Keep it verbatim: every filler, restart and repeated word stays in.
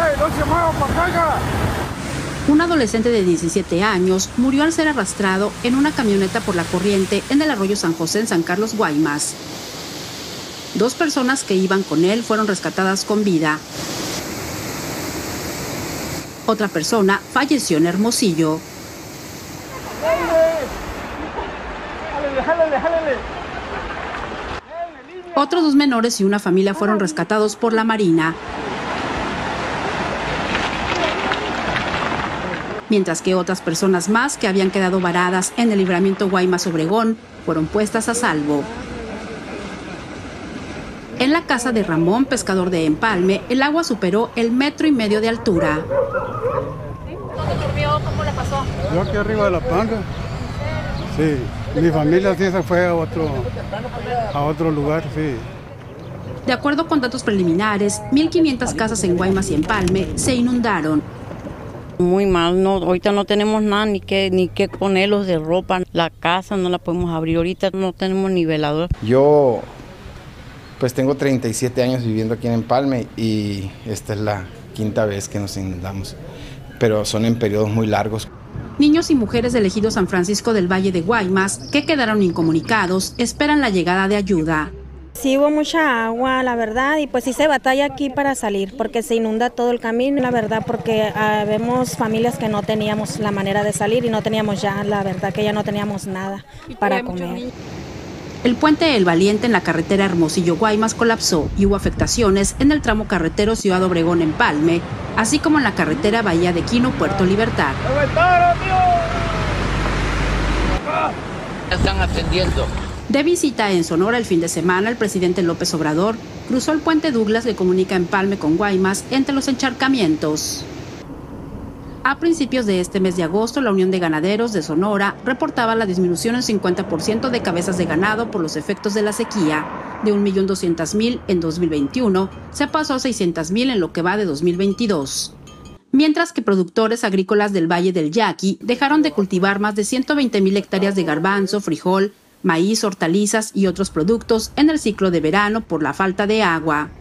Un adolescente de diecisiete años murió al ser arrastrado en una camioneta por la corriente en el arroyo San José en San Carlos, Guaymas. Dos personas que iban con él fueron rescatadas con vida. Otra persona falleció en Hermosillo. Otros dos menores y una familia fueron rescatados por la Marina, mientras que otras personas más que habían quedado varadas en el libramiento Guaymas-Obregón fueron puestas a salvo. En la casa de Ramón, pescador de Empalme, el agua superó el metro y medio de altura. ¿Dónde durmió? ¿Cómo le pasó? Yo aquí arriba de la panga. Sí, mi familia sí se fue a otro, a otro lugar, sí. De acuerdo con datos preliminares, mil quinientas casas en Guaymas y Empalme se inundaron. Muy mal, no, ahorita no tenemos nada ni que ni que ponerlos de ropa. La casa no la podemos abrir, ahorita no tenemos ni velador. Yo pues tengo treinta y siete años viviendo aquí en Empalme y esta es la quinta vez que nos inundamos, pero son en periodos muy largos. Niños y mujeres del ejido San Francisco del Valle de Guaymas, que quedaron incomunicados, esperan la llegada de ayuda. Sí hubo mucha agua, la verdad, y pues sí se batalla aquí para salir, porque se inunda todo el camino, la verdad, porque uh, vemos familias que no teníamos la manera de salir y no teníamos ya, la verdad, que ya no teníamos nada para comer. El puente El Valiente en la carretera Hermosillo-Guaymas colapsó y hubo afectaciones en el tramo carretero Ciudad Obregón-Empalme, así como en la carretera Bahía de Quino-Puerto Libertad. Están atendiendo. De visita en Sonora el fin de semana, el presidente López Obrador cruzó el puente Douglas que comunica Empalme con Guaymas entre los encharcamientos. A principios de este mes de agosto, la Unión de Ganaderos de Sonora reportaba la disminución en cincuenta por ciento de cabezas de ganado por los efectos de la sequía. De un millón doscientas mil en dos mil veintiuno, se pasó a seiscientas mil en lo que va de dos mil veintidós. Mientras que productores agrícolas del Valle del Yaqui dejaron de cultivar más de ciento veinte mil hectáreas de garbanzo, frijol, maíz, hortalizas y otros productos en el ciclo de verano por la falta de agua.